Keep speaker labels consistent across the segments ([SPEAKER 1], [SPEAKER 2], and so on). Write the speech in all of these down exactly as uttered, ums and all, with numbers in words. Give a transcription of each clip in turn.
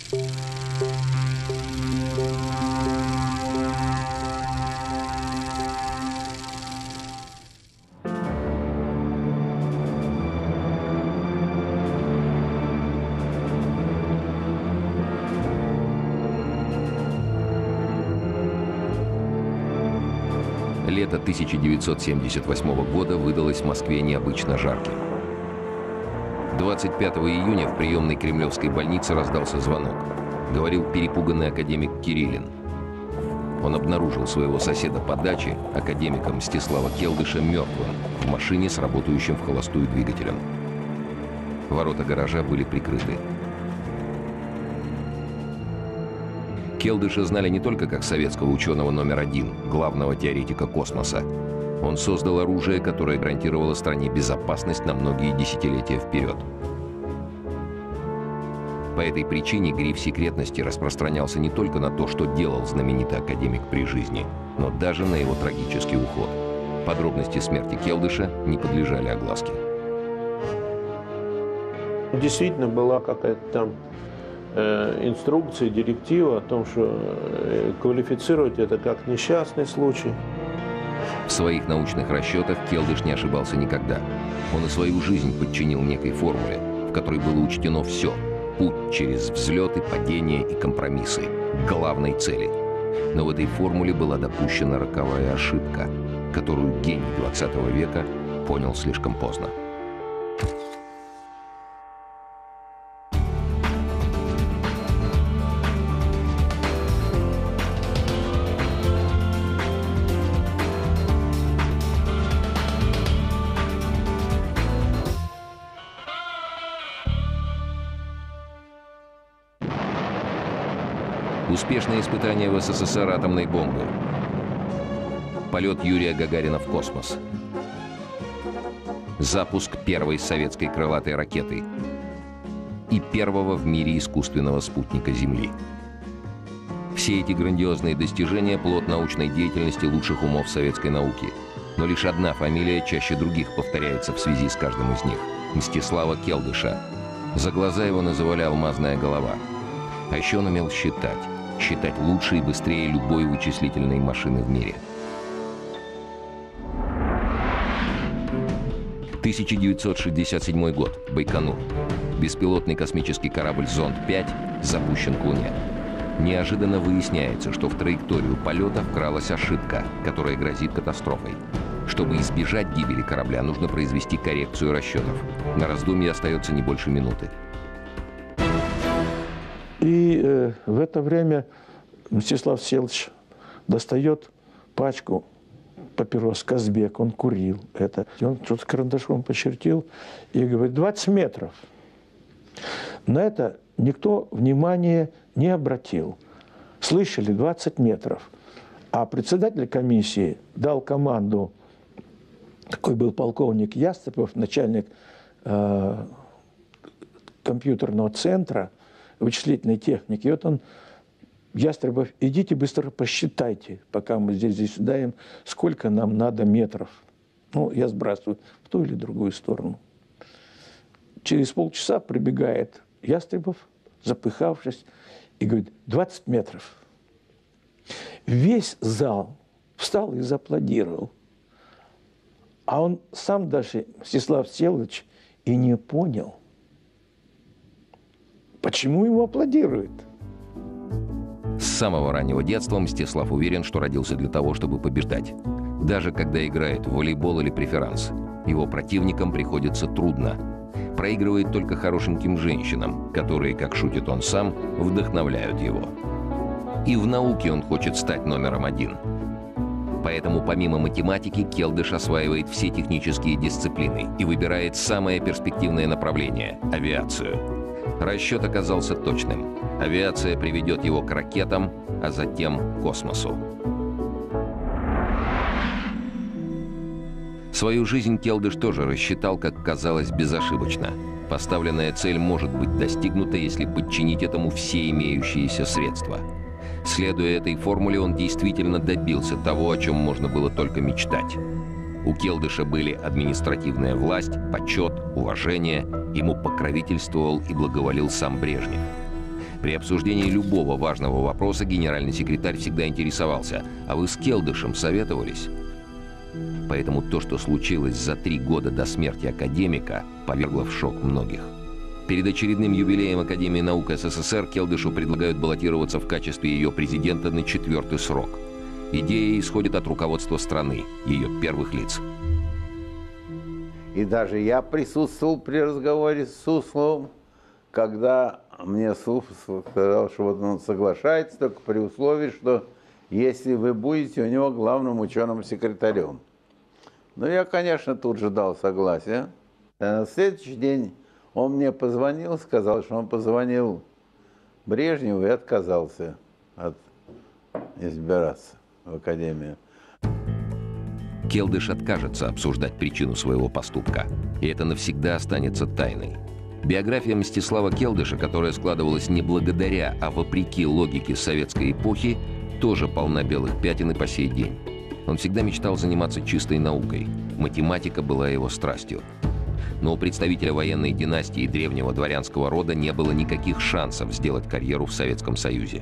[SPEAKER 1] Лето тысяча девятьсот семьдесят восьмого года выдалось в Москве необычно жарким. двадцать пятого июня в приемной Кремлевской больницы раздался звонок. Говорил перепуганный академик Кириллин. Он обнаружил своего соседа по даче, академика Мстислава Келдыша, мертвым в машине с работающим в холостую двигателем. Ворота гаража были прикрыты. Келдыша знали не только как советского ученого номер один, главного теоретика космоса. Он создал оружие, которое гарантировало стране безопасность на многие десятилетия вперед. По этой причине гриф секретности распространялся не только на то, что делал знаменитый академик при жизни, но даже на его трагический уход. Подробности смерти Келдыша не подлежали огласке.
[SPEAKER 2] Действительно была какая-то там инструкция, директива о том, что квалифицировать это как несчастный случай.
[SPEAKER 1] В своих научных расчетах Келдыш не ошибался никогда. Он и свою жизнь подчинил некой формуле, в которой было учтено все – путь через взлеты, падения и компромиссы к главной цели. Но в этой формуле была допущена роковая ошибка, которую гений двадцатого века понял слишком поздно. Успешное испытание в СССР атомной бомбы. Полет Юрия Гагарина в космос. Запуск первой советской крылатой ракеты. И первого в мире искусственного спутника Земли. Все эти грандиозные достижения – плод научной деятельности лучших умов советской науки. Но лишь одна фамилия чаще других повторяется в связи с каждым из них – Мстислава Келдыша. За глаза его называли «алмазная голова». А еще он умел считать. Считать лучше и быстрее любой вычислительной машины в мире. тысяча девятьсот шестьдесят седьмой год. Байконур. Беспилотный космический корабль «Зонд пять» запущен к Луне. Неожиданно выясняется, что в траекторию полета вкралась ошибка, которая грозит катастрофой. Чтобы избежать гибели корабля, нужно произвести коррекцию расчетов. На раздумье остается не больше минуты.
[SPEAKER 2] И э, в это время Мстислав Всеволодович достает пачку папирос «Казбек», он курил это. И он что-то карандашом почертил и говорит: двадцать метров. На это никто внимания не обратил. Слышали, двадцать метров. А председатель комиссии дал команду, такой был полковник Ястребов, начальник э, компьютерного центра вычислительной техники. И вот он, Ястребов: идите быстро посчитайте, пока мы здесь заседаем, сколько нам надо метров. Ну, я сбрасываю в ту или другую сторону. Через полчаса прибегает Ястребов, запыхавшись, и говорит: двадцать метров. Весь зал встал и зааплодировал. А он сам даже, Мстислав Всеволодович, и не понял, почему ему аплодируют.
[SPEAKER 1] С самого раннего детства Мстислав уверен, что родился для того, чтобы побеждать. Даже когда играет в волейбол или преферанс, его противникам приходится трудно. Проигрывает только хорошеньким женщинам, которые, как шутит он сам, вдохновляют его. И в науке он хочет стать номером один. Поэтому помимо математики Келдыш осваивает все технические дисциплины и выбирает самое перспективное направление – авиацию. Расчет оказался точным. Авиация приведет его к ракетам, а затем к космосу. Свою жизнь Келдыш тоже рассчитал, как казалось, безошибочно. Поставленная цель может быть достигнута, если подчинить этому все имеющиеся средства. Следуя этой формуле, он действительно добился того, о чем можно было только мечтать. У Келдыша были административная власть, почет, уважение. Ему покровительствовал и благоволил сам Брежнев. При обсуждении любого важного вопроса генеральный секретарь всегда интересовался: а вы с Келдышем советовались? Поэтому то, что случилось за три года до смерти академика, повергло в шок многих. Перед очередным юбилеем Академии наук СССР Келдышу предлагают баллотироваться в качестве ее президента на четвертый срок. Идея исходит от руководства страны, ее первых лиц.
[SPEAKER 3] И даже я присутствовал при разговоре с Сусловым, когда мне Суслов сказал, что вот он соглашается только при условии, что если вы будете у него главным ученым секретарем. Ну, я, конечно, тут же дал согласие. А на следующий день он мне позвонил, сказал, что он позвонил Брежневу и отказался от избираться в Академию.
[SPEAKER 1] Келдыш откажется обсуждать причину своего поступка, и это навсегда останется тайной. Биография Мстислава Келдыша, которая складывалась не благодаря, а вопреки логике советской эпохи, тоже полна белых пятен и по сей день. Он всегда мечтал заниматься чистой наукой. Математика была его страстью. Но у представителя военной династии и древнего дворянского рода не было никаких шансов сделать карьеру в Советском Союзе.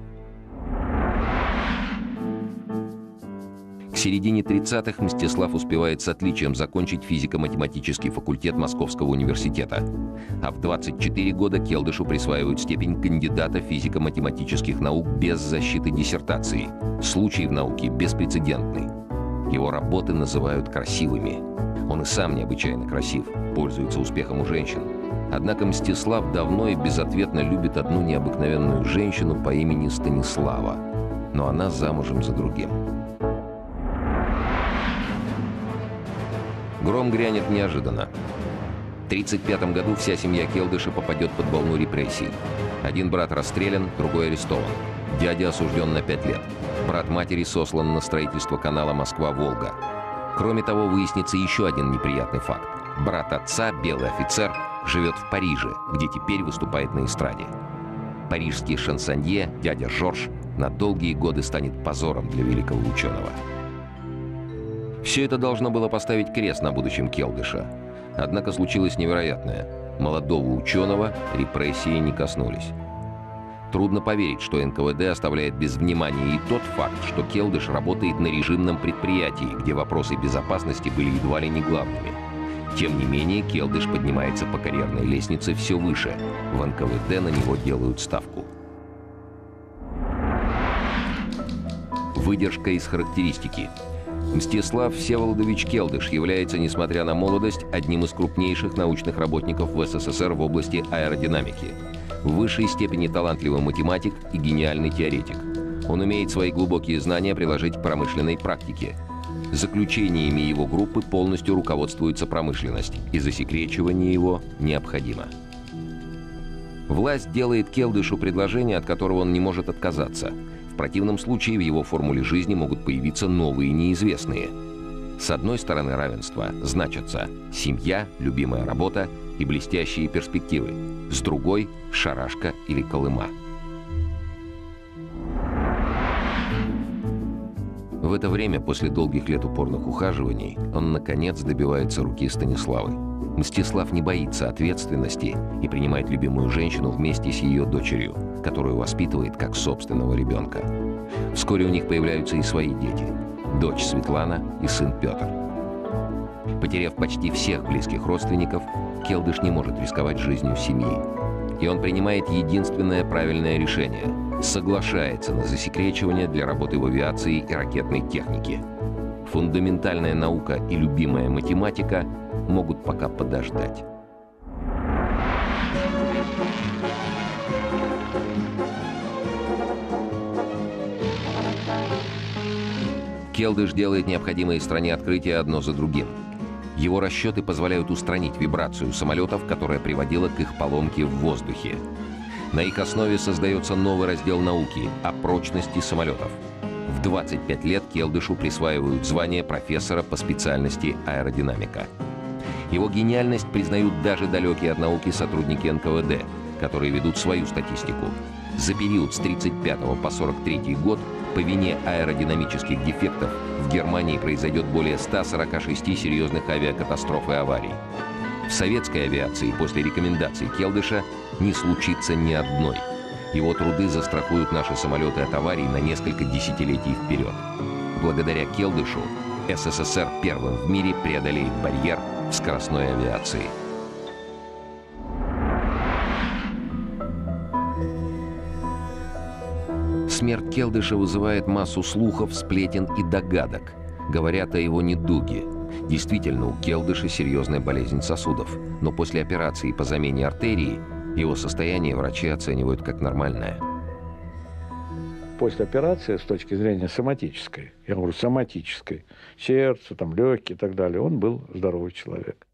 [SPEAKER 1] К середине тридцатых Мстислав успевает с отличием закончить физико-математический факультет Московского университета. А в двадцать четыре года Келдышу присваивают степень кандидата физико-математических наук без защиты диссертации. Случай в науке беспрецедентный. Его работы называют красивыми. Он и сам необычайно красив, пользуется успехом у женщин. Однако Мстислав давно и безответно любит одну необыкновенную женщину по имени Станислава. Но она замужем за другим. Гром грянет неожиданно. В тридцать пятом году вся семья Келдыша попадет под волну репрессий. Один брат расстрелян, другой арестован. Дядя осужден на пять лет. Брат матери сослан на строительство канала Москва-Волга. Кроме того, выяснится еще один неприятный факт. Брат отца, белый офицер, живет в Париже, где теперь выступает на эстраде. Парижский шансонье, дядя Жорж, на долгие годы станет позором для великого ученого. Все это должно было поставить крест на будущем Келдыша. Однако случилось невероятное. Молодого ученого репрессии не коснулись. Трудно поверить, что эн ка вэ дэ оставляет без внимания и тот факт, что Келдыш работает на режимном предприятии, где вопросы безопасности были едва ли не главными. Тем не менее, Келдыш поднимается по карьерной лестнице все выше. В эн ка вэ дэ на него делают ставку. Выдержка из характеристики. Мстислав Всеволодович Келдыш является, несмотря на молодость, одним из крупнейших научных работников в эс эс эс эр в области аэродинамики. В высшей степени талантливый математик и гениальный теоретик. Он умеет свои глубокие знания приложить к промышленной практике. Заключениями его группы полностью руководствуется промышленность, и засекречивание его необходимо. Власть делает Келдышу предложение, от которого он не может отказаться. В противном случае в его формуле жизни могут появиться новые неизвестные. С одной стороны равенства значатся семья, любимая работа и блестящие перспективы. С другой – шарашка или колыма. В это время, после долгих лет упорных ухаживаний, он, наконец, добивается руки Станиславы. Мстислав не боится ответственности и принимает любимую женщину вместе с ее дочерью, которую воспитывает как собственного ребенка. Вскоре у них появляются и свои дети – дочь Светлана и сын Петр. Потеряв почти всех близких родственников, Келдыш не может рисковать жизнью семьи. И он принимает единственное правильное решение – соглашается на засекречивание для работы в авиации и ракетной технике. Фундаментальная наука и любимая математика могут пока подождать. Келдыш делает необходимые стране открытия одно за другим. Его расчеты позволяют устранить вибрацию самолетов, которая приводила к их поломке в воздухе. На их основе создается новый раздел науки о прочности самолетов. В двадцать пять лет Келдышу присваивают звание профессора по специальности аэродинамика. Его гениальность признают даже далекие от науки сотрудники эн ка вэ дэ, которые ведут свою статистику. За период с тридцать пятого по сорок третий год по вине аэродинамических дефектов в Германии произойдет более ста сорока шести серьезных авиакатастроф и аварий. В советской авиации после рекомендаций Келдыша не случится ни одной. Его труды застрахуют наши самолеты от аварий на несколько десятилетий вперед. Благодаря Келдышу СССР первым в мире преодолеет барьер в скоростной авиации. Смерть Келдыша вызывает массу слухов, сплетен и догадок. Говорят о его недуге. Действительно, у Келдыша серьезная болезнь сосудов. Но после операции по замене артерии его состояние врачи оценивают как нормальное.
[SPEAKER 2] После операции, с точки зрения соматической, я говорю соматической, сердце, там, легкие и так далее, он был здоровый человек.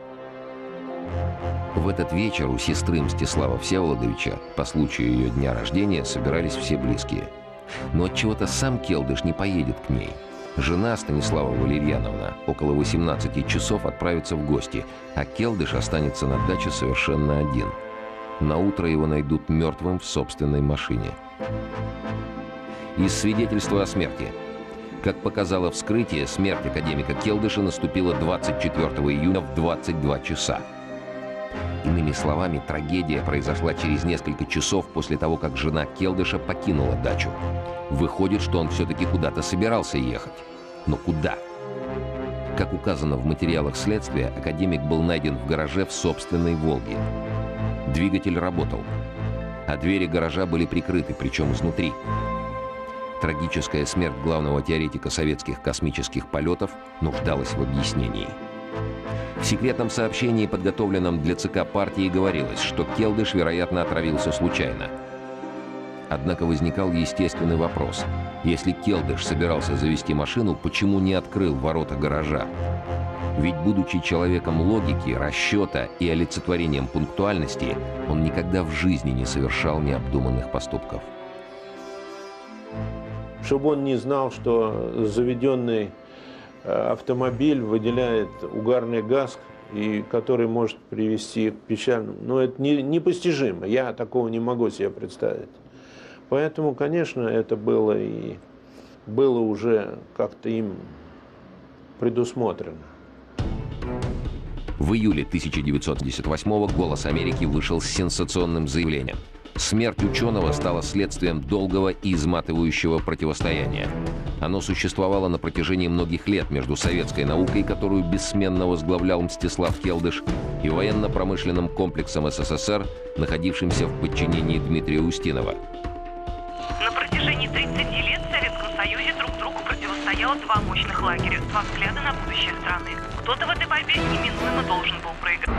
[SPEAKER 1] В этот вечер у сестры Мстислава Всеволодовича по случаю ее дня рождения собирались все близкие. Но отчего-то сам Келдыш не поедет к ней. Жена Станислава Валерьяновна около восемнадцати часов отправится в гости, а Келдыш останется на даче совершенно один. Наутро его найдут мертвым в собственной машине. Из свидетельства о смерти. Как показало вскрытие, смерть академика Келдыша наступила двадцать четвёртого июня в двадцать два часа. Иными словами, трагедия произошла через несколько часов после того, как жена Келдыша покинула дачу. Выходит, что он все-таки куда-то собирался ехать. Но куда? Как указано в материалах следствия, академик был найден в гараже в собственной «Волге». Двигатель работал, а двери гаража были прикрыты, причем изнутри. Трагическая смерть главного теоретика советских космических полетов нуждалась в объяснении. В секретном сообщении, подготовленном для ЦК партии, говорилось, что Келдыш, вероятно, отравился случайно. Однако возникал естественный вопрос. Если Келдыш собирался завести машину, почему не открыл ворота гаража? Ведь, будучи человеком логики, расчета и олицетворением пунктуальности, он никогда в жизни не совершал необдуманных поступков.
[SPEAKER 4] Чтобы он не знал, что заведенный автомобиль выделяет угарный газ, и который может привести к печальному. Но это не, непостижимо. Я такого не могу себе представить. Поэтому, конечно, это было и было уже как-то им предусмотрено.
[SPEAKER 1] В июле тысяча девятьсот семьдесят восьмого «Голос Америки» вышел с сенсационным заявлением. Смерть ученого стала следствием долгого и изматывающего противостояния. Оно существовало на протяжении многих лет между советской наукой, которую бессменно возглавлял Мстислав Келдыш, и военно-промышленным комплексом СССР, находившимся в подчинении Дмитрия Устинова.
[SPEAKER 5] На протяжении тридцати лет в Советском Союзе друг другу противостояло два мощных лагеря, два взгляда на будущее страны. Кто-то в этой борьбе неминуемо должен был проиграть.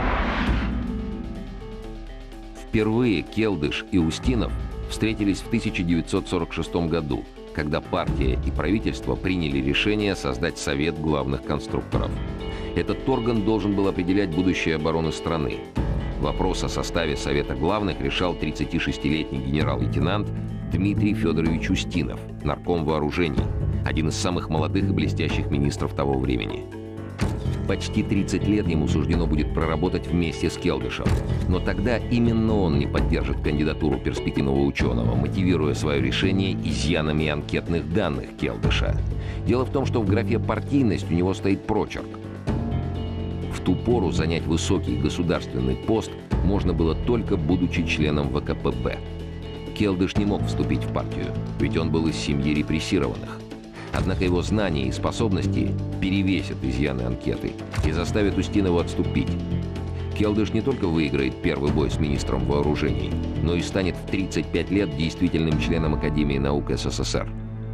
[SPEAKER 1] Впервые Келдыш и Устинов встретились в тысяча девятьсот сорок шестом году, когда партия и правительство приняли решение создать Совет главных конструкторов. Этот орган должен был определять будущее обороны страны. Вопрос о составе Совета главных решал тридцатишестилетний генерал-лейтенант Дмитрий Федорович Устинов, нарком вооружений, один из самых молодых и блестящих министров того времени. Почти тридцать лет ему суждено будет проработать вместе с Келдышем. Но тогда именно он не поддержит кандидатуру перспективного ученого, мотивируя свое решение изъянами анкетных данных Келдыша. Дело в том, что в графе «партийность» у него стоит прочерк. В ту пору занять высокий государственный пост можно было только будучи членом ВКПБ. Келдыш не мог вступить в партию, ведь он был из семьи репрессированных. Однако его знания и способности перевесят изъяны анкеты и заставят Устинова отступить. Келдыш не только выиграет первый бой с министром вооружений, но и станет в тридцать пять лет действительным членом Академии наук СССР.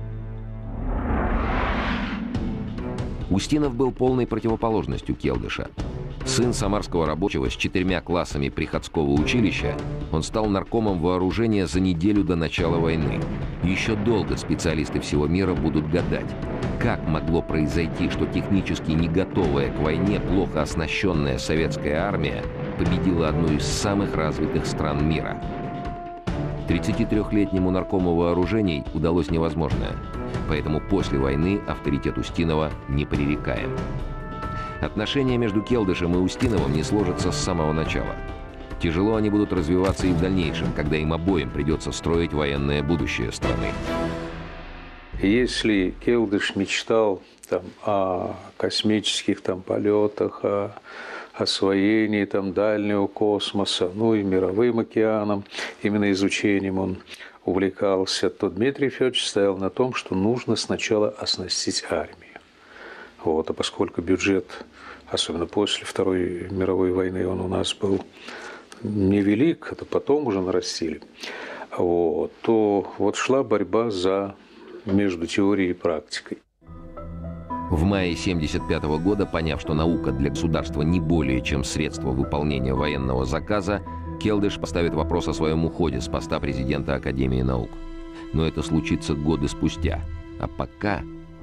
[SPEAKER 1] Устинов был полной противоположностью Келдыша. Сын самарского рабочего с четырьмя классами приходского училища, он стал наркомом вооружения за неделю до начала войны. Еще долго специалисты всего мира будут гадать, как могло произойти, что технически не готовая к войне, плохо оснащенная советская армия победила одну из самых развитых стран мира. тридцатитрёхлетнему наркому вооружений удалось невозможное, поэтому после войны авторитет Устинова непререкаем. Отношения между Келдышем и Устиновым не сложатся с самого начала. Тяжело они будут развиваться и в дальнейшем, когда им обоим придется строить военное будущее страны.
[SPEAKER 4] Если Келдыш мечтал там, о космических там, полетах, о
[SPEAKER 6] освоении там, дальнего космоса, ну и мировым океаном, именно изучением он увлекался, то Дмитрий Федорович стоял на том, что нужно сначала оснастить армию. Вот, а поскольку бюджет, особенно после Второй мировой войны, он у нас был невелик, это потом уже нарастили, вот, то вот шла борьба за между теорией и практикой.
[SPEAKER 1] В мае тысяча девятьсот семьдесят пятого года, поняв, что наука для государства не более чем средство выполнения военного заказа, Келдыш поставит вопрос о своем уходе с поста президента Академии наук. Но это случится годы спустя. А пока...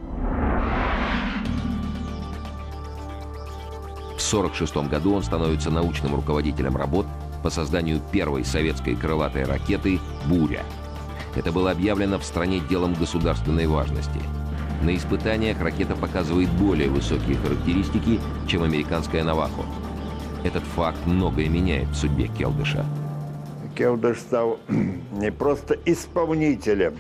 [SPEAKER 1] В сорок шестом году он становится научным руководителем работ по созданию первой советской крылатой ракеты «Буря». Это было объявлено в стране делом государственной важности. На испытаниях ракета показывает более высокие характеристики, чем американская «Навахо». Этот факт многое меняет в судьбе Келдыша.
[SPEAKER 7] Келдыш стал не просто исполнителем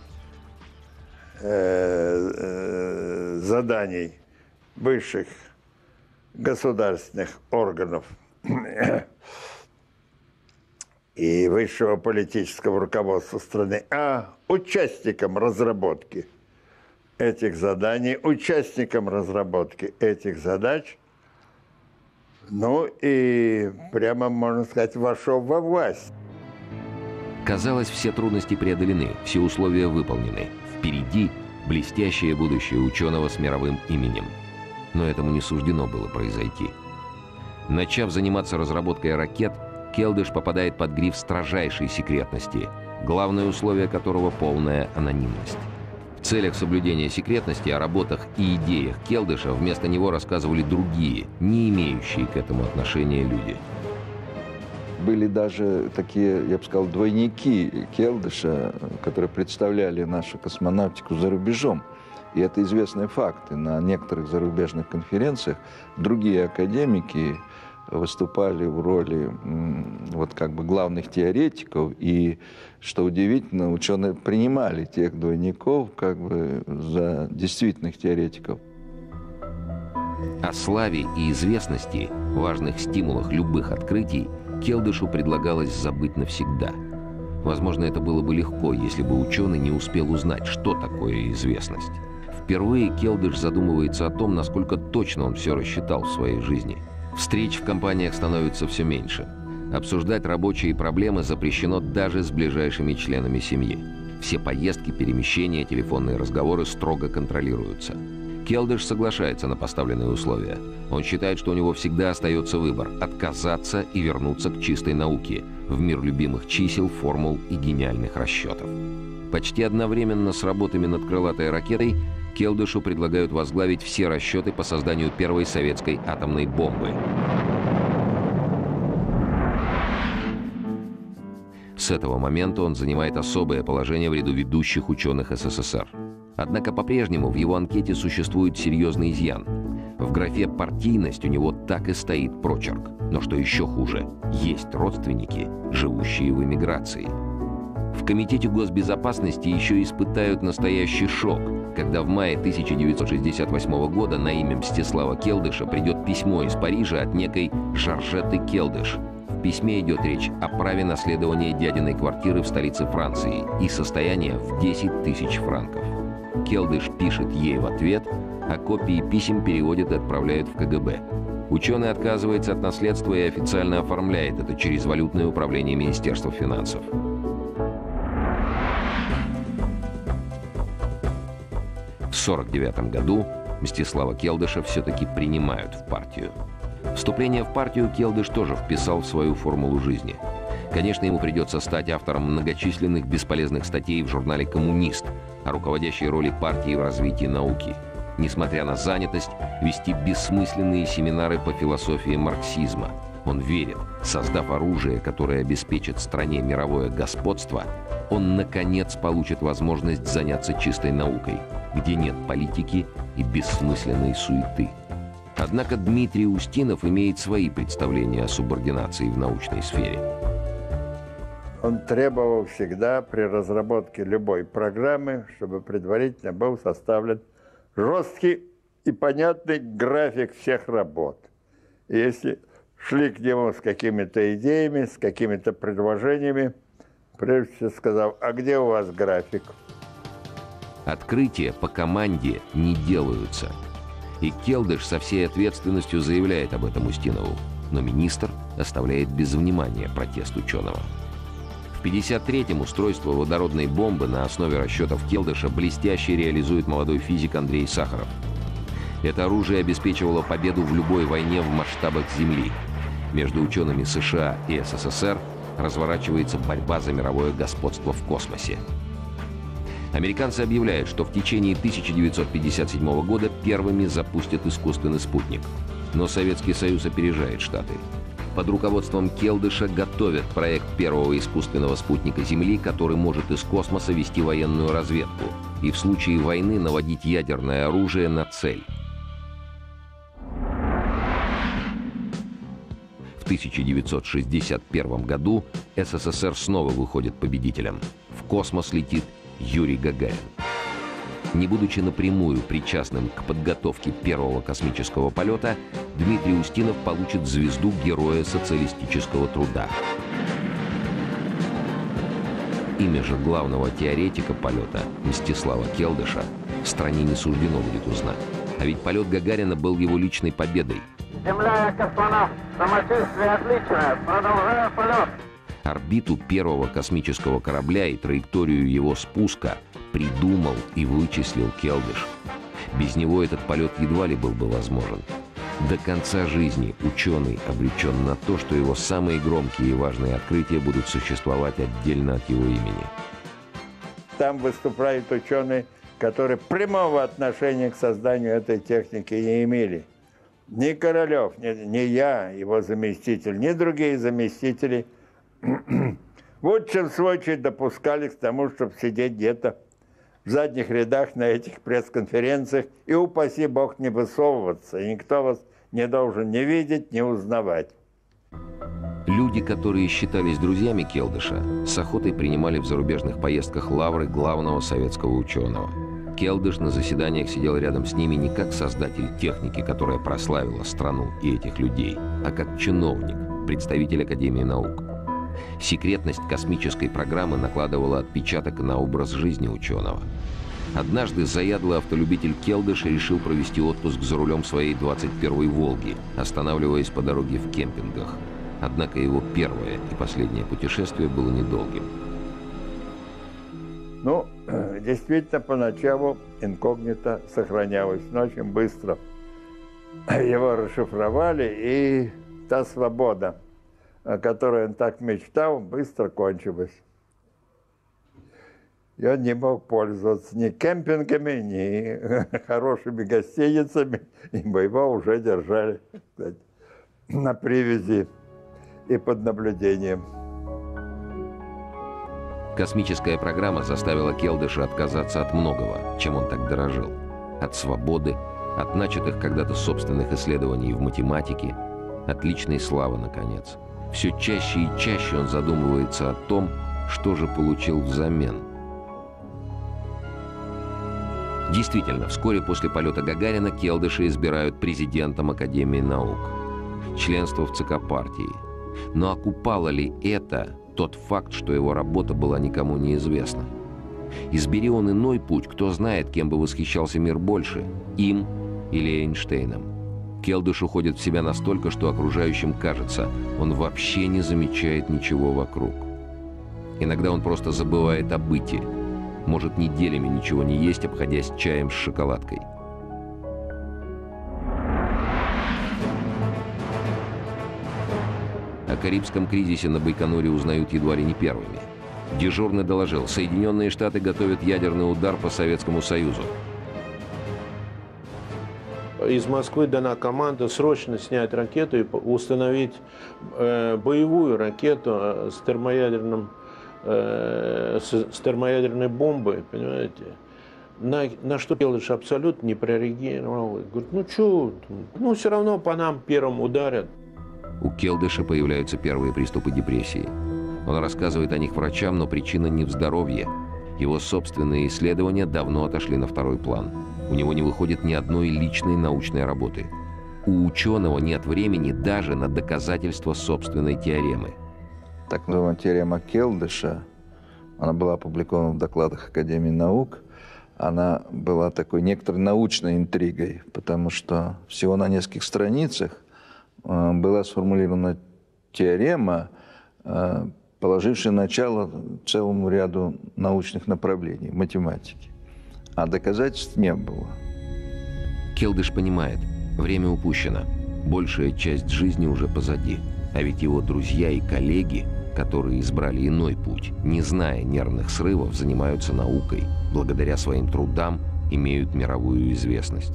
[SPEAKER 7] э, э, заданий высших государственных органов и высшего политического руководства страны, а участником разработки этих заданий, участником разработки этих задач, ну и прямо, можно сказать, вошел во власть.
[SPEAKER 1] Казалось, все трудности преодолены, все условия выполнены. Впереди блестящее будущее ученого с мировым именем. Но этому не суждено было произойти. Начав заниматься разработкой ракет, Келдыш попадает под гриф строжайшей секретности, главное условие которого — полная анонимность. В целях соблюдения секретности о работах и идеях Келдыша вместо него рассказывали другие, не имеющие к этому отношения люди.
[SPEAKER 8] Были даже такие, я бы сказал, двойники Келдыша, которые представляли нашу космонавтику за рубежом. И это известные факты. На некоторых зарубежных конференциях другие академики выступали в роли вот как бы главных теоретиков, и, что удивительно, ученые принимали тех двойников как бы за действительных теоретиков.
[SPEAKER 1] О славе и известности, важных стимулах любых открытий, Келдышу предлагалось забыть навсегда. Возможно, это было бы легко, если бы ученый не успел узнать, что такое известность. Впервые Келдыш задумывается о том, насколько точно он все рассчитал в своей жизни. Встреч в компаниях становится все меньше. Обсуждать рабочие проблемы запрещено даже с ближайшими членами семьи. Все поездки, перемещения, телефонные разговоры строго контролируются. Келдыш соглашается на поставленные условия. Он считает, что у него всегда остается выбор – отказаться и вернуться к чистой науке, в мир любимых чисел, формул и гениальных расчетов. Почти одновременно с работами над крылатой ракетой Келдышу предлагают возглавить все расчеты по созданию первой советской атомной бомбы. С этого момента он занимает особое положение в ряду ведущих ученых СССР. Однако по-прежнему в его анкете существует серьезный изъян. В графе «партийность» у него так и стоит прочерк. Но что еще хуже, есть родственники, живущие в эмиграции. В Комитете госбезопасности еще испытают настоящий шок, когда в мае тысяча девятьсот шестьдесят восьмого года на имя Мстислава Келдыша придет письмо из Парижа от некой Жоржетты Келдыш. В письме идет речь о праве наследования дядиной квартиры в столице Франции и состояния в десять тысяч франков. Келдыш пишет ей в ответ, а копии писем переводят и отправляют в ка гэ бэ. Ученый отказывается от наследства и официально оформляет это через валютное управление Министерства финансов. В сорок девятом году Мстислава Келдыша все-таки принимают в партию. Вступление в партию Келдыш тоже вписал в свою формулу жизни. Конечно, ему придется стать автором многочисленных бесполезных статей в журнале «Коммунист» о руководящей роли партии в развитии науки. Несмотря на занятость, вести бессмысленные семинары по философии марксизма. Он верит, создав оружие, которое обеспечит стране мировое господство, он, наконец, получит возможность заняться чистой наукой, где нет политики и бессмысленной суеты. Однако Дмитрий Устинов имеет свои представления о субординации в научной сфере.
[SPEAKER 7] Он требовал всегда при разработке любой программы, чтобы предварительно был составлен жесткий и понятный график всех работ. И если шли к нему с какими-то идеями, с какими-то предложениями. Прежде всего сказал: а где у вас график?
[SPEAKER 1] Открытия по команде не делаются. И Келдыш со всей ответственностью заявляет об этом Устинову. Но министр оставляет без внимания протест ученого. В пятьдесят третьем устройство водородной бомбы на основе расчетов Келдыша блестяще реализует молодой физик Андрей Сахаров. Это оружие обеспечивало победу в любой войне в масштабах Земли. Между учеными США и СССР разворачивается борьба за мировое господство в космосе. Американцы объявляют, что в течение тысяча девятьсот пятьдесят седьмого года первыми запустят искусственный спутник. Но Советский Союз опережает Штаты. Под руководством Келдыша готовят проект первого искусственного спутника Земли, который может из космоса вести военную разведку и в случае войны наводить ядерное оружие на цель. В тысяча девятьсот шестьдесят первом году СССР снова выходит победителем. В космос летит Юрий Гагарин. Не будучи напрямую причастным к подготовке первого космического полета, Дмитрий Устинов получит звезду Героя социалистического труда. Имя же главного теоретика полета, Мстислава Келдыша, стране не суждено будет узнать. А ведь полет Гагарина был его личной победой.
[SPEAKER 9] Земля, космонавт, самочувствие отличное, продолжаю полет.
[SPEAKER 1] Орбиту первого космического корабля и траекторию его спуска придумал и вычислил Келдыш. Без него этот полет едва ли был бы возможен. До конца жизни ученый обречен на то, что его самые громкие и важные открытия будут существовать отдельно от его имени.
[SPEAKER 7] Там выступают ученые, которые прямого отношения к созданию этой техники не имели. Ни Королев, ни, ни я, его заместитель, ни другие заместители в лучшем случае допускались к тому, чтобы сидеть где-то в задних рядах на этих пресс-конференциях и, упаси бог, не высовываться. И никто вас не должен ни видеть, ни узнавать.
[SPEAKER 1] Люди, которые считались друзьями Келдыша, с охотой принимали в зарубежных поездках лавры главного советского ученого. Келдыш на заседаниях сидел рядом с ними не как создатель техники, которая прославила страну и этих людей, а как чиновник, представитель Академии наук. Секретность космической программы накладывала отпечаток на образ жизни ученого. Однажды заядлый автолюбитель Келдыш решил провести отпуск за рулем своей двадцать первой «Волги», останавливаясь по дороге в кемпингах. Однако его первое и последнее путешествие было недолгим.
[SPEAKER 7] Ну, действительно, поначалу инкогнито сохранялось, но очень быстро его расшифровали, и та свобода, о которой он так мечтал, быстро кончилась. И он не мог пользоваться ни кемпингами, ни хорошими гостиницами, ибо его уже держали, кстати, на привязи и под наблюдением.
[SPEAKER 1] Космическая программа заставила Келдыша отказаться от многого, чем он так дорожил. От свободы, от начатых когда-то собственных исследований в математике, от личной славы, наконец. Все чаще и чаще он задумывается о том, что же получил взамен. Действительно, вскоре после полета Гагарина Келдыша избирают президентом Академии наук. Членство в ЦК партии. Но окупало ли это тот факт, что его работа была никому неизвестна? Избери он иной путь, кто знает, кем бы восхищался мир больше, им или Эйнштейном. Келдыш уходит в себя настолько, что окружающим кажется, он вообще не замечает ничего вокруг. Иногда он просто забывает о быте, может неделями ничего не есть, обходясь чаем с шоколадкой. О Карибском кризисе на Байконуре узнают едва ли не первыми. Дежурный доложил: Соединенные Штаты готовят ядерный удар по Советскому Союзу.
[SPEAKER 4] Из Москвы дана команда срочно снять ракету и установить э, боевую ракету с термоядерным, э, с, с термоядерной бомбой, понимаете? На, на что Келдыш абсолютно не прореагировал. Говорит, ну что, ну все равно по нам первым ударят.
[SPEAKER 1] У Келдыша появляются первые приступы депрессии. Он рассказывает о них врачам, но причина не в здоровье. Его собственные исследования давно отошли на второй план. У него не выходит ни одной личной научной работы. У ученого нет времени даже на доказательство собственной теоремы.
[SPEAKER 8] Так называемая теорема Келдыша, она была опубликована в докладах Академии наук. Она была такой некоторой научной интригой, потому что всего на нескольких страницах была сформулирована теорема, положившая начало целому ряду научных направлений математики. А доказательств не было.
[SPEAKER 1] Келдыш понимает, время упущено. Большая часть жизни уже позади. А ведь его друзья и коллеги, которые избрали иной путь, не зная нервных срывов, занимаются наукой, благодаря своим трудам имеют мировую известность.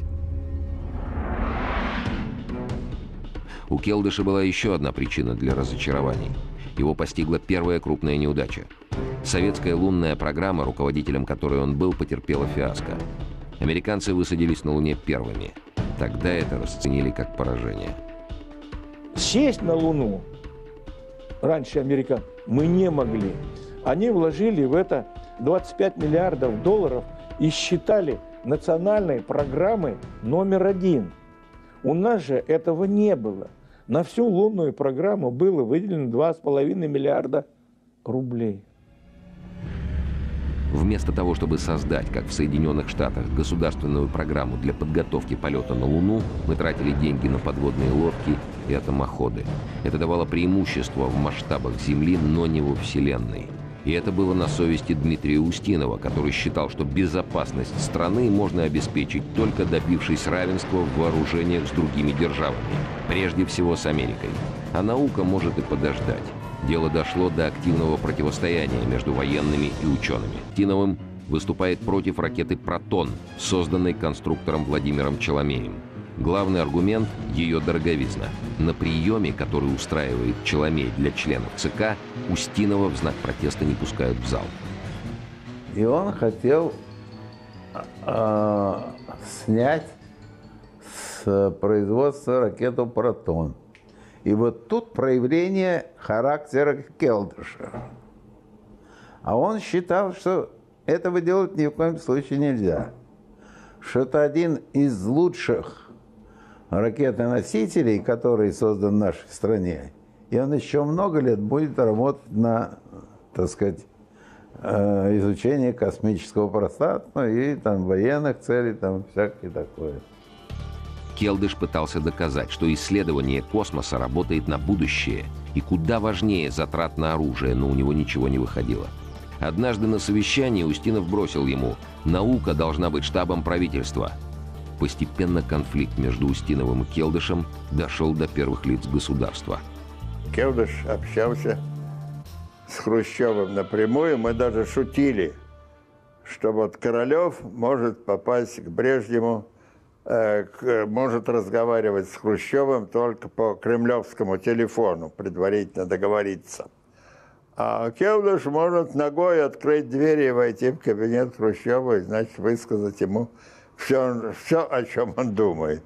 [SPEAKER 1] У Келдыша была еще одна причина для разочарований. Его постигла первая крупная неудача. Советская лунная программа, руководителем которой он был, потерпела фиаско. Американцы высадились на Луне первыми. Тогда это расценили как поражение.
[SPEAKER 2] Сесть на Луну раньше американцев мы не могли. Они вложили в это двадцать пять миллиардов долларов и считали национальной программой номер один. У нас же этого не было. На всю лунную программу было выделено два с половиной миллиарда рублей.
[SPEAKER 1] Вместо того, чтобы создать, как в Соединенных Штатах, государственную программу для подготовки полета на Луну, мы тратили деньги на подводные лодки и атомоходы. Это давало преимущество в масштабах Земли, но не во Вселенной. И это было на совести Дмитрия Устинова, который считал, что безопасность страны можно обеспечить, только добившись равенства в вооружениях с другими державами, прежде всего с Америкой. А наука может и подождать. Дело дошло до активного противостояния между военными и учеными. Устиновым выступает против ракеты «Протон», созданной конструктором Владимиром Челомеем. Главный аргумент – ее дороговизна. На приеме, который устраивает Челомей для членов ЦК, Устинова в знак протеста не пускают в зал.
[SPEAKER 3] И он хотел э, снять с производства ракету «Протон». И вот тут проявление характера Келдыша. А он считал, что этого делать ни в коем случае нельзя. Что это один из лучших ракетоносителей, который создан в нашей стране. И он еще много лет будет работать на, так сказать, изучение космического пространства и там военных целей, там всякое такое.
[SPEAKER 1] Келдыш пытался доказать, что исследование космоса работает на будущее и куда важнее затрат на оружие, но у него ничего не выходило. Однажды на совещании Устинов бросил ему: «Наука должна быть штабом правительства». Постепенно конфликт между Устиновым и Келдышем дошел до первых лиц государства.
[SPEAKER 7] Келдыш общался с Хрущевым напрямую. Мы даже шутили, что вот Королев может попасть к Брежневу, э, к, может разговаривать с Хрущевым только по кремлевскому телефону, предварительно договориться. А Келдыш может ногой открыть двери и войти в кабинет Хрущева и, значит, высказать ему все, все, о чем он думает.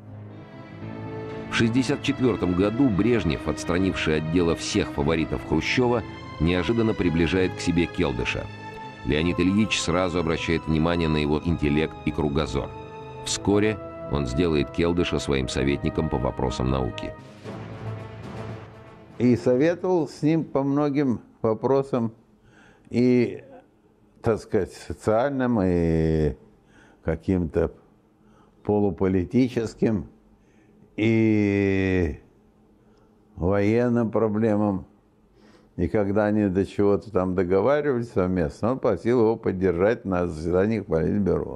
[SPEAKER 1] В шестьдесят четвёртом году Брежнев, отстранивший от дела всех фаворитов Хрущева, неожиданно приближает к себе Келдыша. Леонид Ильич сразу обращает внимание на его интеллект и кругозор. Вскоре он сделает Келдыша своим советником по вопросам науки.
[SPEAKER 3] И советовал с ним по многим вопросам, и, так сказать, социальным, и каким-то полуполитическим, и военным проблемам. И когда они до чего-то там договаривались совместно, он просил его поддержать на заседаниях Политбюро.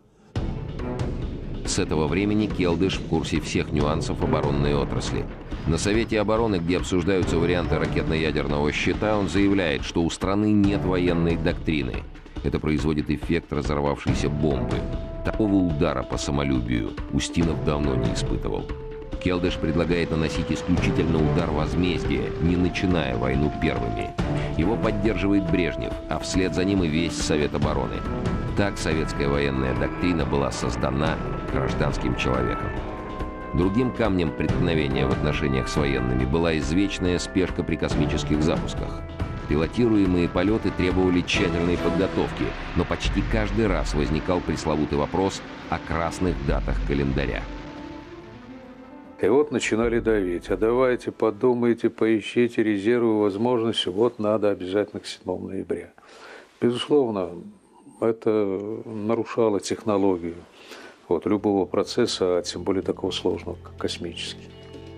[SPEAKER 1] С этого времени Келдыш в курсе всех нюансов оборонной отрасли. На Совете обороны, где обсуждаются варианты ракетно-ядерного щита, он заявляет, что у страны нет военной доктрины. Это производит эффект разорвавшейся бомбы. Такого удара по самолюбию Устинов давно не испытывал. Келдыш предлагает наносить исключительно удар возмездия, не начиная войну первыми. Его поддерживает Брежнев, а вслед за ним и весь Совет обороны. Так советская военная доктрина была создана гражданским человеком. Другим камнем преткновения в отношениях с военными была извечная спешка при космических запусках. Пилотируемые полеты требовали тщательной подготовки, но почти каждый раз возникал пресловутый вопрос о красных датах календаря.
[SPEAKER 6] И вот начинали давить. А давайте подумайте, поищите резервы, возможности. Вот надо обязательно к седьмому ноября. Безусловно, это нарушало технологию вот, любого процесса, а тем более такого сложного, как космический.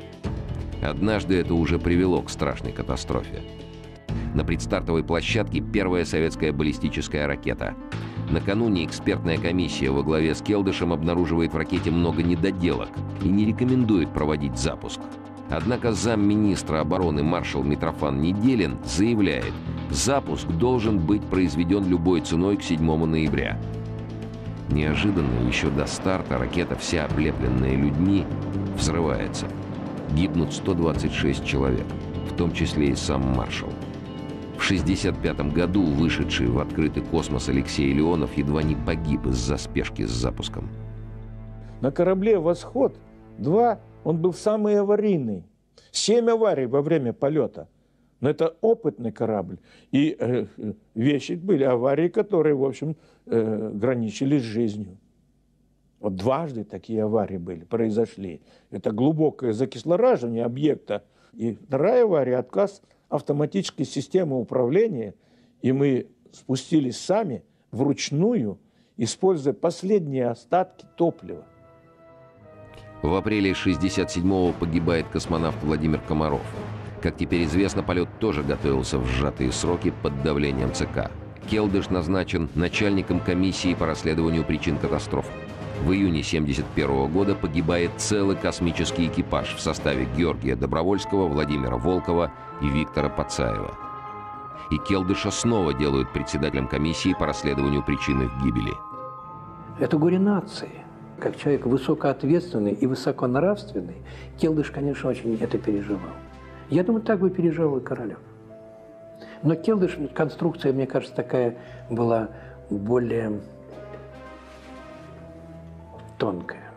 [SPEAKER 1] Однажды это уже привело к страшной катастрофе. На предстартовой площадке первая советская баллистическая ракета. Накануне экспертная комиссия во главе с Келдышем обнаруживает в ракете много недоделок и не рекомендует проводить запуск. Однако замминистра обороны маршал Митрофан Неделин заявляет, запуск должен быть произведен любой ценой к седьмому ноября. Неожиданно, еще до старта, ракета, вся облепленная людьми, взрывается. Гибнут сто двадцать шесть человек, в том числе и сам маршал. В шестьдесят пятом году вышедший в открытый космос Алексей Леонов едва не погиб из-за спешки с запуском.
[SPEAKER 2] На корабле «Восход-два» он был самый аварийный. Семь аварий во время полета. Но это опытный корабль. И э, вещи были аварии, которые, в общем, э, граничили с жизнью. Вот дважды такие аварии были, произошли. Это глубокое закислораживание объекта. И вторая авария – отказ автоматической системы управления. И мы спустились сами вручную, используя последние остатки топлива.
[SPEAKER 1] В апреле шестьдесят седьмого погибает космонавт Владимир Комаров. Как теперь известно, полет тоже готовился в сжатые сроки под давлением ЦК. Келдыш назначен начальником комиссии по расследованию причин катастроф. В июне семьдесят первого года погибает целый космический экипаж в составе Георгия Добровольского, Владимира Волкова и Виктора Пацаева. И Келдыша снова делают председателем комиссии по расследованию причин их гибели.
[SPEAKER 10] Это горе нации. Как человек высокоответственный и высоконравственный, Келдыш, конечно, очень это переживал. Я думаю, так бы переживал и Королев. Но Келдыш, конструкция, мне кажется, такая была более тонкая.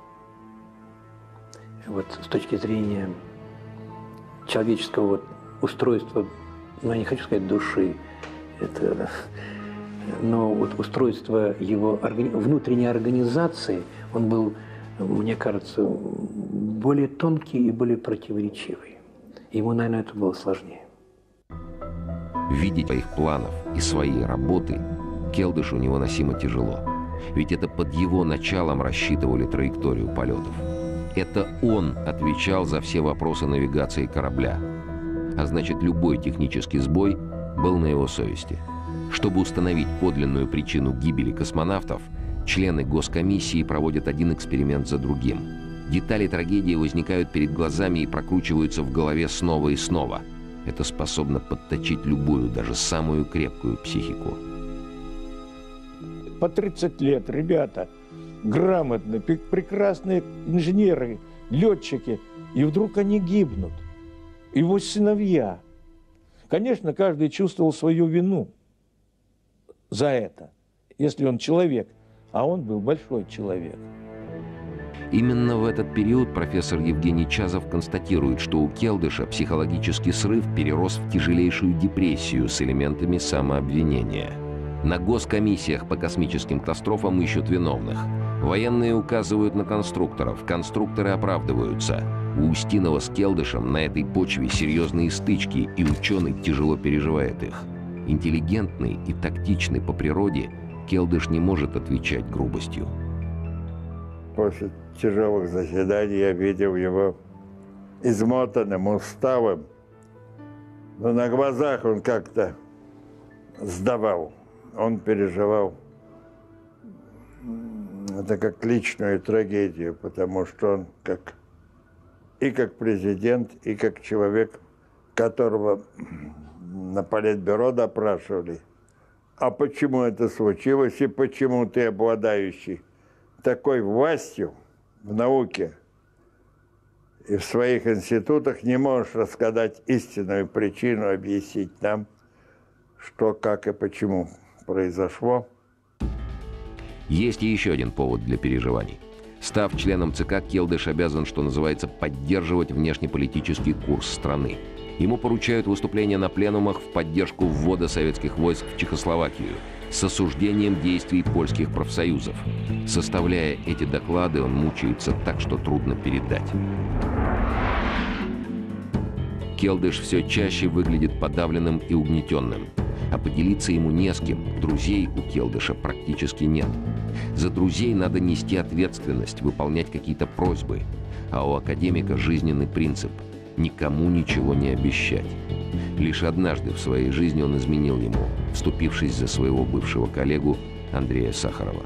[SPEAKER 10] Вот с точки зрения человеческого вот устройства, ну, я не хочу сказать души, это, но вот устройство его органи... внутренней организации, он был, мне кажется, более тонкий и более противоречивый. Ему, наверное, это было сложнее.
[SPEAKER 1] Видеть своих планов и своей работы Келдышу невыносимо тяжело. Ведь это под его началом рассчитывали траекторию полетов. Это он отвечал за все вопросы навигации корабля. А значит, любой технический сбой был на его совести. Чтобы установить подлинную причину гибели космонавтов, члены госкомиссии проводят один эксперимент за другим. Детали трагедии возникают перед глазами и прокручиваются в голове снова и снова. Это способно подточить любую, даже самую крепкую психику.
[SPEAKER 2] По тридцать лет ребята грамотные, прекрасные инженеры, летчики, и вдруг они гибнут. Его сыновья. Конечно, каждый чувствовал свою вину за это, если он человек, а он был большой человек.
[SPEAKER 1] Именно в этот период профессор Евгений Чазов констатирует, что у Келдыша психологический срыв перерос в тяжелейшую депрессию с элементами самообвинения. На госкомиссиях по космическим катастрофам ищут виновных. Военные указывают на конструкторов, конструкторы оправдываются. У Устинова с Келдышем на этой почве серьезные стычки, и ученый тяжело переживает их. Интеллигентный и тактичный по природе, Келдыш не может отвечать грубостью.
[SPEAKER 7] После тяжелых заседаний я видел его измотанным, усталым. Но на глазах он как-то сдавал. Он переживал это как личную трагедию, потому что он как и как президент, и как человек, которого на политбюро допрашивали. А почему это случилось, и почему ты, обладающий такой властью в науке и в своих институтах, не можешь рассказать истинную причину, объяснить нам, что, как и почему произошло.
[SPEAKER 1] Есть и еще один повод для переживаний. Став членом ЦК, Келдыш обязан, что называется, поддерживать внешнеполитический курс страны. Ему поручают выступления на пленумах в поддержку ввода советских войск в Чехословакию с осуждением действий польских профсоюзов. Составляя эти доклады, он мучается так, что трудно передать. Келдыш все чаще выглядит подавленным и угнетенным. А поделиться ему не с кем. Друзей у Келдыша практически нет. За друзей надо нести ответственность, выполнять какие-то просьбы. А у академика жизненный принцип – никому ничего не обещать. Лишь однажды в своей жизни он изменил ему, вступившись за своего бывшего коллегу Андрея Сахарова.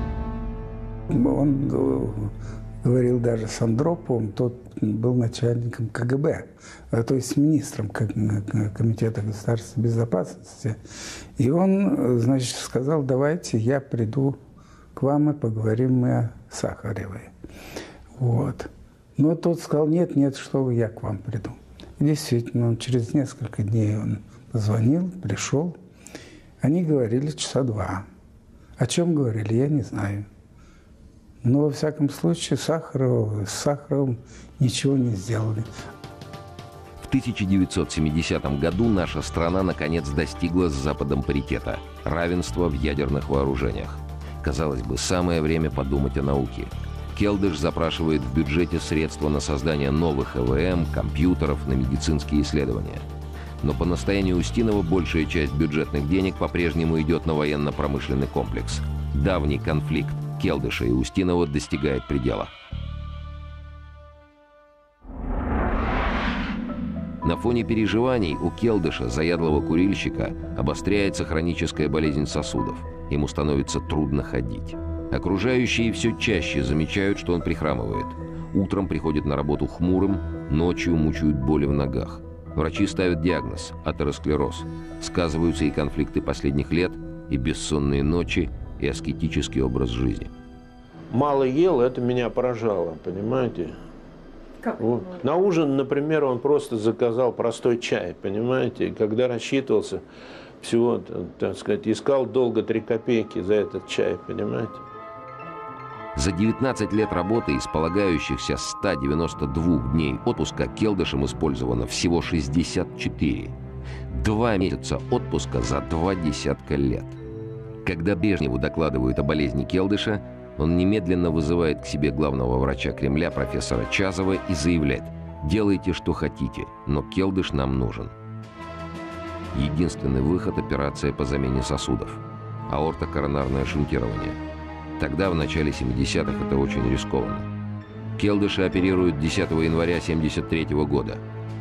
[SPEAKER 11] Он говорил даже с Андроповым, тот был начальником ка гэ бэ, то есть министром Комитета государственной безопасности. И он, значит, сказал: давайте я приду к вам и поговорим мы о Сахаревой. Вот. Но тот сказал: нет, нет, что вы, я к вам приду. И действительно, он через несколько дней он позвонил, пришел. Они говорили часа два. О чем говорили, я не знаю. Но, во всяком случае, Сахарова, с Сахаровым ничего не сделали.
[SPEAKER 1] В тысяча девятьсот семидесятом году наша страна наконец достигла с Западом паритета – равенства в ядерных вооружениях. Казалось бы, самое время подумать о науке. Келдыш запрашивает в бюджете средства на создание новых э вэ эм, компьютеров, на медицинские исследования. Но по настоянию Устинова большая часть бюджетных денег по-прежнему идет на военно-промышленный комплекс. Давний конфликт Келдыша и Устинова достигает предела. На фоне переживаний у Келдыша, заядлого курильщика, обостряется хроническая болезнь сосудов. Ему становится трудно ходить. Окружающие все чаще замечают, что он прихрамывает. Утром приходит на работу хмурым, ночью мучают боли в ногах. Врачи ставят диагноз – атеросклероз. Сказываются и конфликты последних лет, и бессонные ночи, и аскетический образ жизни.
[SPEAKER 4] Мало ел, это меня поражало, понимаете?
[SPEAKER 12] Как?
[SPEAKER 4] Вот. На ужин, например, он просто заказал простой чай, понимаете? И когда рассчитывался, всего, так сказать, искал долго три копейки за этот чай, понимаете?
[SPEAKER 1] За девятнадцать лет работы из полагающихся ста девяноста двух дней отпуска Келдышем использовано всего шестьдесят четыре. Два месяца отпуска за два десятка лет. Когда Брежневу докладывают о болезни Келдыша, он немедленно вызывает к себе главного врача Кремля профессора Чазова и заявляет: «Делайте, что хотите, но Келдыш нам нужен». Единственный выход – операция по замене сосудов. Аортокоронарное шунтирование. Тогда, в начале семидесятых, это очень рискованно. Келдыша оперируют десятого января семьдесят третьего года.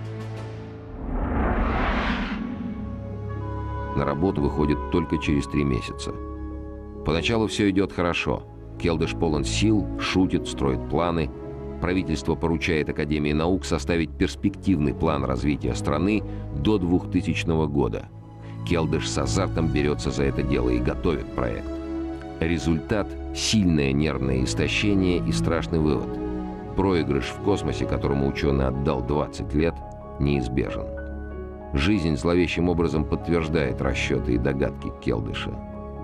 [SPEAKER 1] На работу выходит только через три месяца. Поначалу все идет хорошо. Келдыш полон сил, шутит, строит планы. Правительство поручает Академии наук составить перспективный план развития страны до двухтысячного года. Келдыш с азартом берется за это дело и готовит проект. Результат – сильное нервное истощение и страшный вывод. Проигрыш в космосе, которому ученый отдал двадцать лет, неизбежен. Жизнь зловещим образом подтверждает расчеты и догадки Келдыша.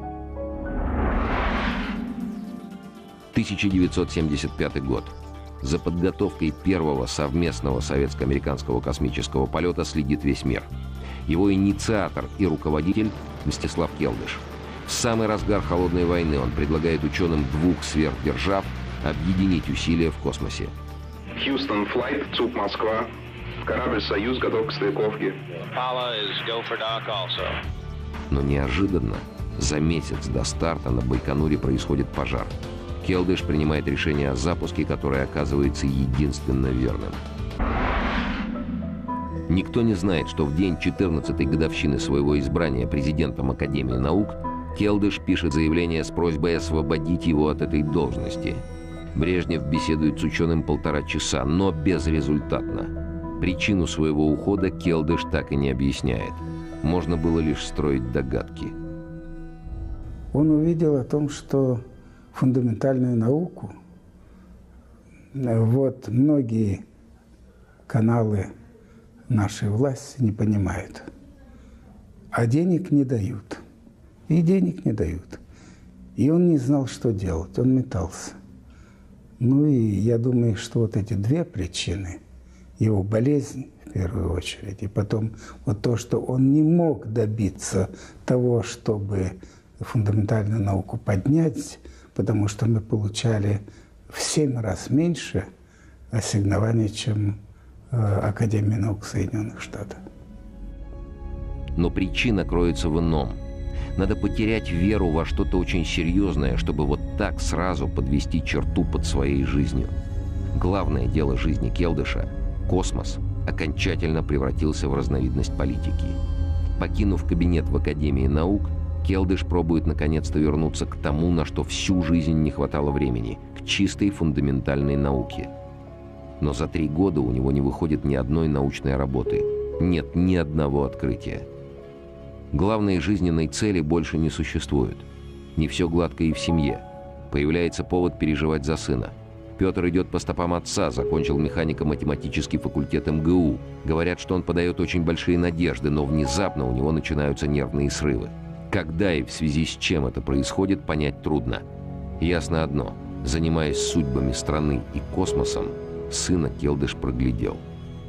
[SPEAKER 1] тысяча девятьсот семьдесят пятый год. За подготовкой первого совместного советско-американского космического полета следит весь мир. Его инициатор и руководитель Мстислав Келдыш. В самый разгар холодной войны он предлагает ученым двух сверхдержав объединить усилия в космосе.
[SPEAKER 13] Хьюстон, флайт, ЦУП Москва. Корабль «Союз» готов к стыковке.
[SPEAKER 1] Но неожиданно, за месяц до старта на Байконуре происходит пожар. Келдыш принимает решение о запуске, которое оказывается единственно верным. Никто не знает, что в день четырнадцатой годовщины своего избрания президентом Академии наук Келдыш пишет заявление с просьбой освободить его от этой должности. Брежнев беседует с ученым полтора часа, но безрезультатно. Причину своего ухода Келдыш так и не объясняет. Можно было лишь строить догадки.
[SPEAKER 11] Он увидел о том, что фундаментальную науку, вот многие каналы нашей власти не понимают, а денег не дают. И денег не дают. И он не знал, что делать, он метался. Ну и я думаю, что вот эти две причины, его болезнь в первую очередь. И потом вот то, что он не мог добиться того, чтобы фундаментальную науку поднять, потому что мы получали в семь раз меньше ассигнований, чем э, Академия наук Соединенных Штатов.
[SPEAKER 1] Но причина кроется в ином. Надо потерять веру во что-то очень серьезное, чтобы вот так сразу подвести черту под своей жизнью. Главное дело жизни Келдыша – космос – окончательно превратился в разновидность политики. Покинув кабинет в Академии наук, Келдыш пробует наконец-то вернуться к тому, на что всю жизнь не хватало времени – к чистой фундаментальной науке. Но за три года у него не выходит ни одной научной работы, нет ни одного открытия. Главной жизненной цели больше не существует. Не все гладко и в семье. Появляется повод переживать за сына. Петр идет по стопам отца, закончил механико-математический факультет эм гэ у. Говорят, что он подает очень большие надежды, но внезапно у него начинаются нервные срывы. Когда и в связи с чем это происходит, понять трудно. Ясно одно. Занимаясь судьбами страны и космосом, сына Келдыш проглядел.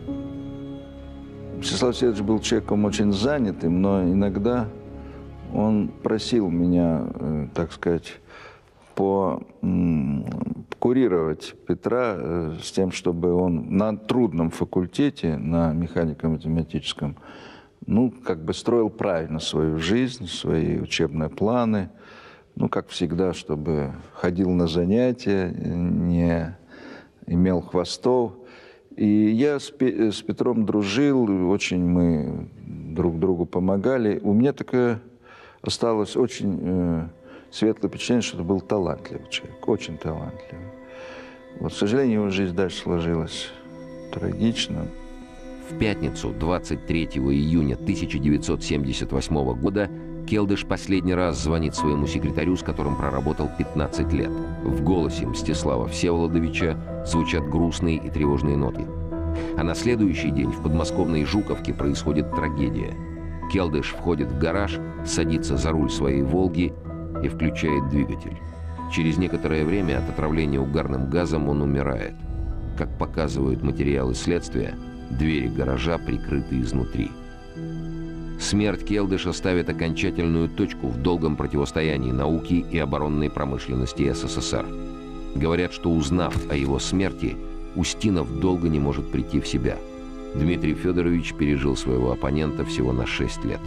[SPEAKER 8] Всеслав Алексеевич был человеком очень занятым, но иногда он просил меня, так сказать, по, курировать Петра с тем, чтобы он на трудном факультете, на механико-математическом, ну, как бы строил правильно свою жизнь, свои учебные планы, ну, как всегда, чтобы ходил на занятия, не имел хвостов. И я с, Пе- с Петром дружил, очень мы друг другу помогали. У меня такое осталось очень э, светлое впечатление, что это был талантливый человек, очень талантливый. Вот, к сожалению, его жизнь дальше сложилась трагично.
[SPEAKER 1] В пятницу, двадцать третьего июня тысяча девятьсот семьдесят восьмого года, Келдыш последний раз звонит своему секретарю, с которым проработал пятнадцать лет. В голосе Мстислава Всеволодовича звучат грустные и тревожные ноты. А на следующий день в подмосковной Жуковке происходит трагедия. Келдыш входит в гараж, садится за руль своей «Волги» и включает двигатель. Через некоторое время от отравления угарным газом он умирает. Как показывают материалы следствия, двери гаража прикрыты изнутри. Смерть Келдыша ставит окончательную точку в долгом противостоянии науки и оборонной промышленности эс эс эс эр. Говорят, что узнав о его смерти, Устинов долго не может прийти в себя. Дмитрий Федорович пережил своего оппонента всего на шесть лет.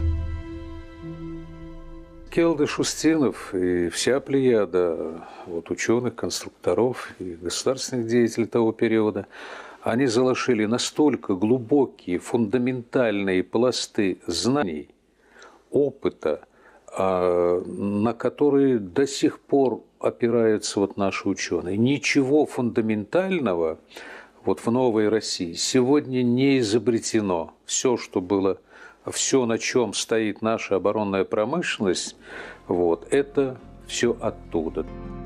[SPEAKER 6] Келдыш, Устинов и вся плеяда вот, ученых, конструкторов и государственных деятелей того периода, они заложили настолько глубокие, фундаментальные пласты знаний, опыта, на которые до сих пор опираются вот наши ученые. Ничего фундаментального вот в новой России сегодня не изобретено. Все, что было, все, на чем стоит наша оборонная промышленность, вот, это все оттуда.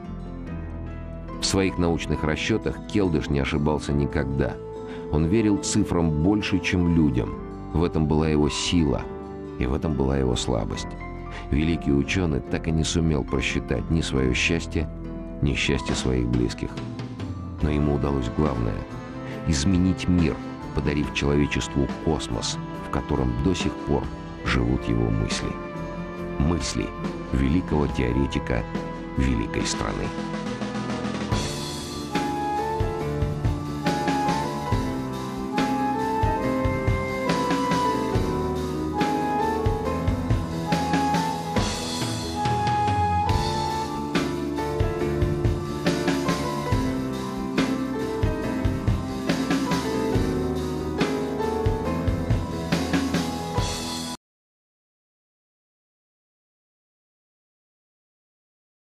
[SPEAKER 1] В своих научных расчетах Келдыш не ошибался никогда. Он верил цифрам больше, чем людям. В этом была его сила, и в этом была его слабость. Великий ученый так и не сумел просчитать ни свое счастье, ни счастье своих близких. Но ему удалось главное – изменить мир, подарив человечеству космос, в котором до сих пор живут его мысли. Мысли великого теоретика великой страны.